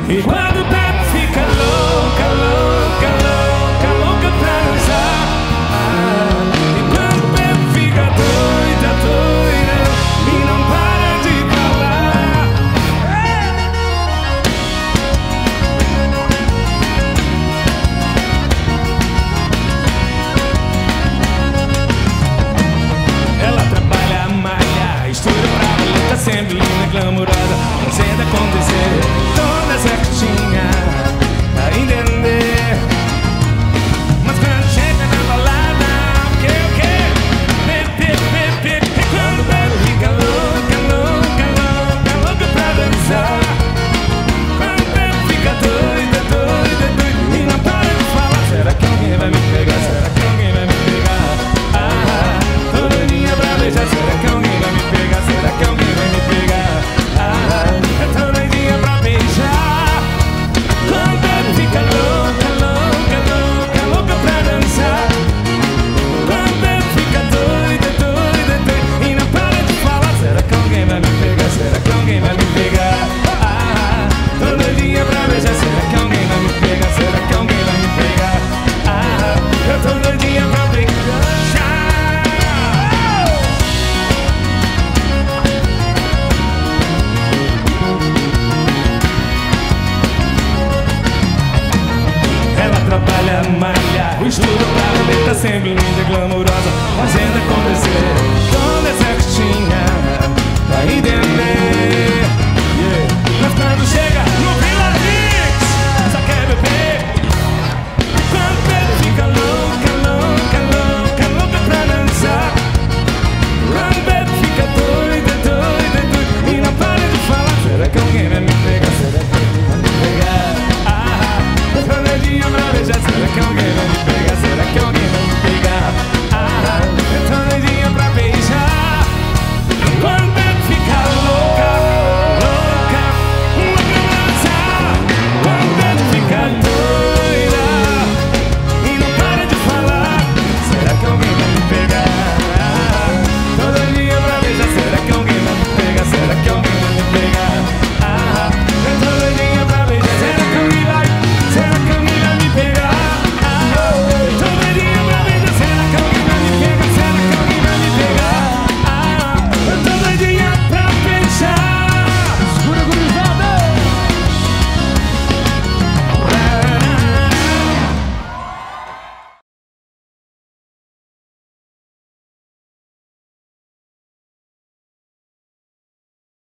E quando bebe fica louca, louca, louca, louca pra dançar. E quando bebe fica doida, doida e não para de falar. Ela trabalha, malha, estuda pra valer, sempre linda, glamorosa, fazendo acontecer.